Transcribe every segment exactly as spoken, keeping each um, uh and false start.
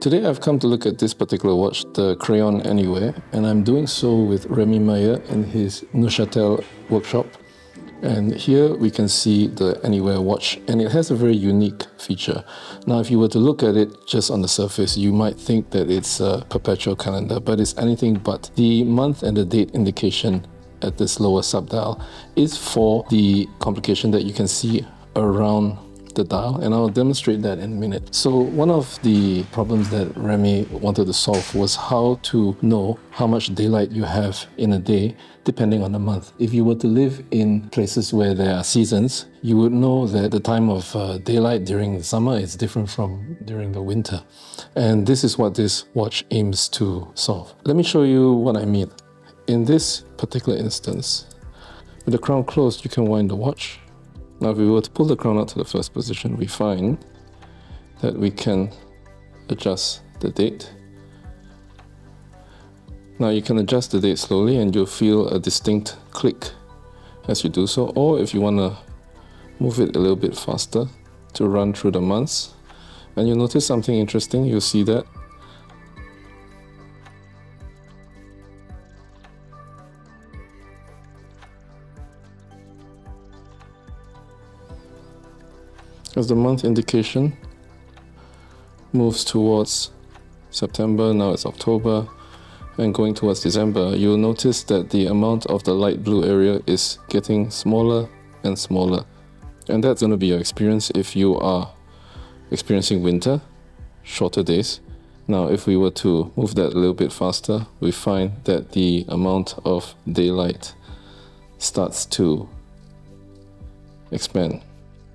Today I've come to look at this particular watch, the Krayon Anywhere, and I'm doing so with Rémi Maillat in his Neuchâtel workshop. And here we can see the Anywhere watch, and it has a very unique feature. Now, if you were to look at it just on the surface, you might think that it's a perpetual calendar, but it's anything but. The month and the date indication at this lower subdial is for the complication that you can see around the dial, and I'll demonstrate that in a minute. So one of the problems that Rémi wanted to solve was how to know how much daylight you have in a day depending on the month. If you were to live in places where there are seasons, you would know that the time of uh, daylight during the summer is different from during the winter. And this is what this watch aims to solve. Let me show you what I mean. In this particular instance, with the crown closed, you can wind the watch. Now, if we were to pull the crown out to the first position, we find that we can adjust the date. Now, you can adjust the date slowly and you'll feel a distinct click as you do so. Or if you want to move it a little bit faster to run through the months, and you'll notice something interesting, you'll see that as the month indication moves towards September, now it's October, and going towards December, you'll notice that the amount of the light blue area is getting smaller and smaller. And that's going to be your experience if you are experiencing winter, shorter days. Now, if we were to move that a little bit faster, we find that the amount of daylight starts to expand.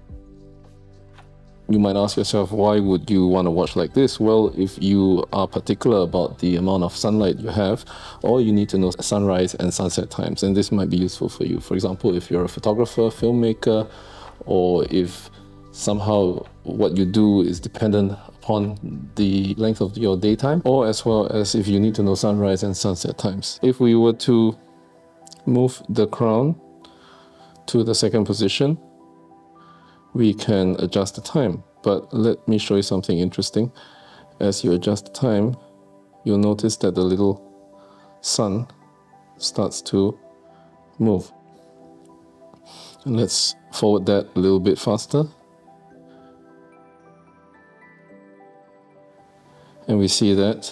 You might ask yourself, why would you want to watch like this? Well, if you are particular about the amount of sunlight you have, or you need to know sunrise and sunset times, and this might be useful for you. For example, if you're a photographer, filmmaker, or if somehow what you do is dependent upon the length of your daytime, or as well as if you need to know sunrise and sunset times. If we were to move the crown to the second position, we can adjust the time. But let me show you something interesting. As you adjust the time, you'll notice that the little sun starts to move. And let's forward that a little bit faster. And we see that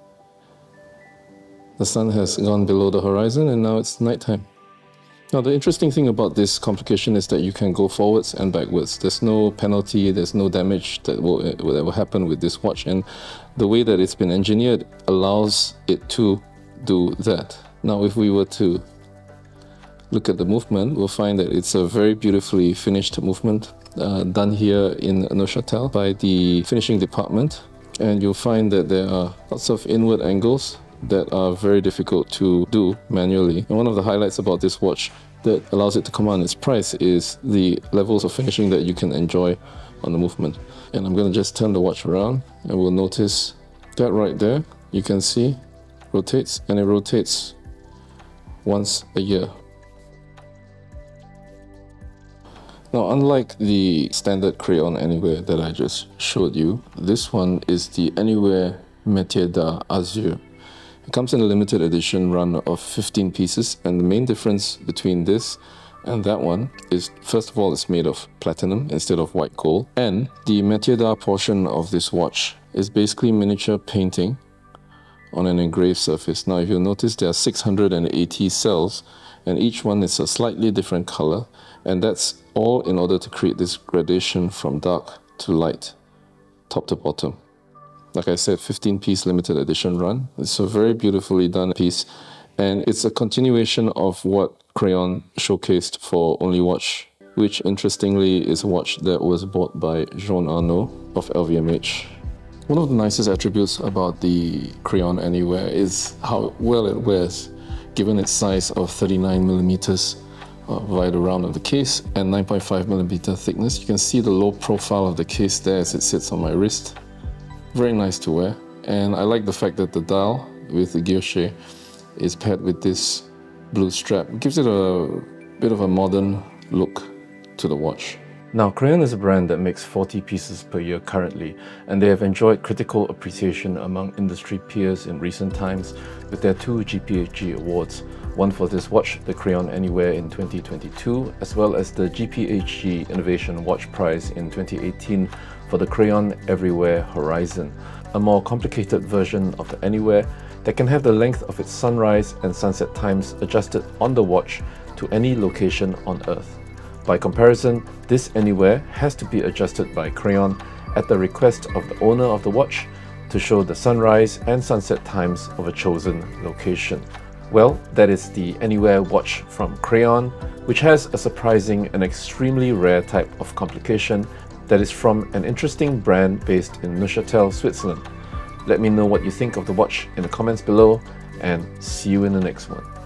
the sun has gone below the horizon and now it's nighttime. Now, the interesting thing about this complication is that you can go forwards and backwards. There's no penalty, there's no damage that will, that will happen with this watch. And the way that it's been engineered allows it to do that. Now, if we were to look at the movement, we'll find that it's a very beautifully finished movement uh, done here in Neuchâtel by the finishing department. And you'll find that there are lots of inward angles that are very difficult to do manually. And one of the highlights about this watch that allows it to command its price is the levels of finishing that you can enjoy on the movement. And I'm going to just turn the watch around and we'll notice that right there, you can see, rotates, and it rotates once a year. Now, unlike the standard Krayon Anywhere that I just showed you, this one is the Anywhere Métier d'Art Azur. It comes in a limited edition run of fifteen pieces, and the main difference between this and that one is, first of all, it's made of platinum instead of white gold, and the métier d'art portion of this watch is basically miniature painting on an engraved surface. Now, if you'll notice, there are six hundred eighty cells, and each one is a slightly different color, and that's all in order to create this gradation from dark to light, top to bottom. Like I said, fifteen piece limited edition run. It's a very beautifully done piece, and it's a continuation of what Krayon showcased for Only Watch, which interestingly is a watch that was bought by Jean Arnaud of L V M H. One of the nicest attributes about the Krayon Anywhere is how well it wears, given its size of thirty-nine millimeters uh, right around of the case and nine point five millimeter thickness. You can see the low profile of the case there as it sits on my wrist. Very nice to wear, and I like the fact that the dial with the guilloche is paired with this blue strap. It gives it a bit of a modern look to the watch. Now, Krayon is a brand that makes forty pieces per year currently, and they have enjoyed critical appreciation among industry peers in recent times with their two G P H G awards, one for this watch, the Krayon Anywhere in twenty twenty-two, as well as the G P H G Innovation Watch Prize in twenty eighteen for the Krayon Everywhere Horizon, a more complicated version of the Anywhere that can have the length of its sunrise and sunset times adjusted on the watch to any location on Earth. By comparison, this Anywhere has to be adjusted by Krayon at the request of the owner of the watch to show the sunrise and sunset times of a chosen location. Well, that is the Anywhere watch from Krayon, which has a surprising and extremely rare type of complication that is from an interesting brand based in Neuchâtel, Switzerland. Let me know what you think of the watch in the comments below, and see you in the next one.